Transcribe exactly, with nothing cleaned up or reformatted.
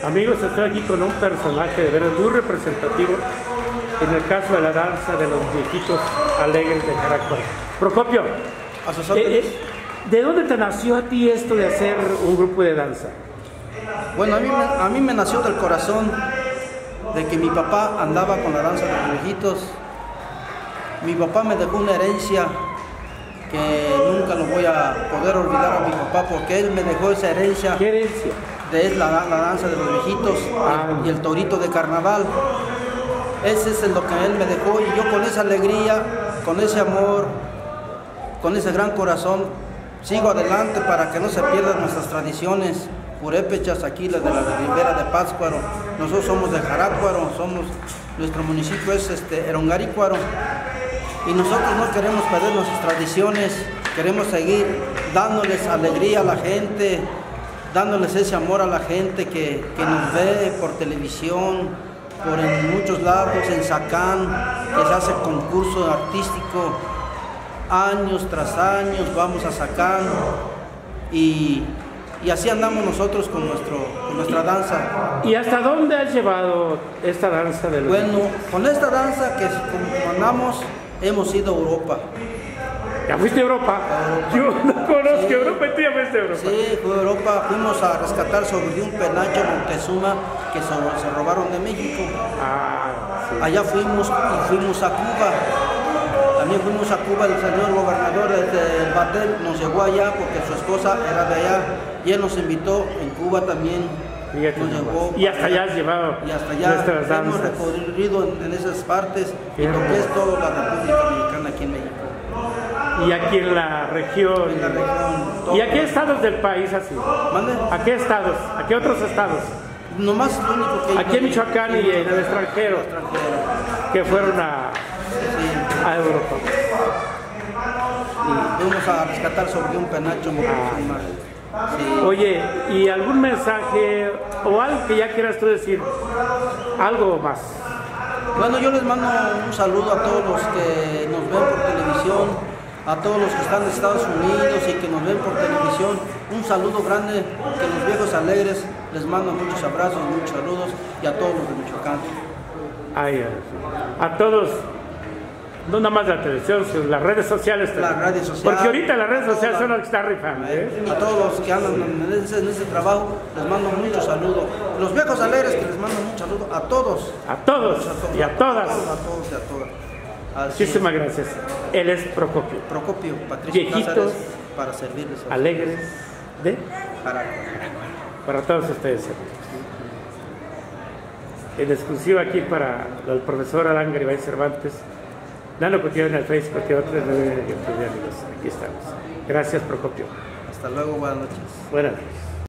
Amigos, estoy aquí con un personaje de veras muy representativo en el caso de la danza de los viejitos alegres de Jaracuaro. Procopio, A sus eh, órdenes. eh, ¿de dónde te nació a ti esto de hacer un grupo de danza? Bueno, a mí, me, a mí me nació del corazón de que mi papá andaba con la danza de los viejitos. Mi papá me dejó una herencia que nunca lo voy a poder olvidar a mi papá, porque él me dejó esa herencia. ¿Qué herencia? De la, la danza de los viejitos Ah. y el torito de carnaval. Ese es lo que él me dejó, y yo con esa alegría, con ese amor, con ese gran corazón, sigo adelante para que no se pierdan nuestras tradiciones purépechas aquí, las de la Ribera de Pátzcuaro. Nosotros somos de Jaracuaro, somos, nuestro municipio es este, Erongarícuaro, y nosotros no queremos perder nuestras tradiciones, queremos seguir dándoles alegría a la gente, dándoles ese amor a la gente que, que nos ve por televisión, por en muchos lados, en Sacán, que se hace concurso artístico, años tras años, vamos a Sacán, y, y así andamos nosotros con, nuestro, con nuestra danza. ¿Y hasta dónde has llevado esta danza de los Bueno, viejitos? con esta danza que como andamos, hemos ido a Europa. ¿Ya fuiste a Europa? Yo no conozco Sí. Europa, y tú ya fuiste a Europa. Sí, fue a Europa, fuimos a rescatar sobre un penacho Montezuma que se, se robaron de México. Ah, sí. Allá fuimos y fuimos a Cuba. También fuimos a Cuba, el señor gobernador del Batel nos llevó allá porque su esposa era de allá y él nos invitó. En Cuba también Fíjate nos nomás. llevó. Y hasta allá has llevado Y hasta allá nuestras hemos danzas. recorrido en, en esas partes y Fíjate. lo que es toda la República Mexicana aquí en México. Y aquí en la región. En la región, todo. ¿Y a qué estados del país así? ¿Mande? ¿A qué estados? ¿A qué otros estados? Nomás lo único que... Aquí en Michoacán y en el extranjero. extranjero. Que fueron a, Sí. a Europa. Y fuimos a rescatar sobre un penacho Moctezuma. Sí. Oye, ¿y algún mensaje o algo que ya quieras tú decir? Algo más. Bueno, yo les mando un saludo a todos los que nos ven por televisión, a todos los que están en Estados Unidos y que nos ven por televisión. Un saludo grande, que los viejos alegres les mando muchos abrazos, muchos saludos, y a todos los de Michoacán. Ay, a, a todos, no nada más la televisión, sino las redes sociales también. Las redes sociales. Porque ahorita las redes sociales son las que están rifando, ¿eh? A todos los que andan en ese, en ese trabajo les mando muchos saludos. Los viejos alegres que les mando muchos saludos a todos. A todos y a todas. A todos, a todos y a todas. Así es. Muchísimas gracias. Él es Procopio. Procopio, Patricio Viejitos, Cázares, para servirles a Alegres de Jaracuaro. para todos ustedes. En exclusiva aquí para el profesor Adán Garibay Cervantes, Nano Cotillón en el Facebook, que otros nueve amigos. Aquí estamos. Gracias, Procopio. Hasta luego, buenas noches. Buenas noches.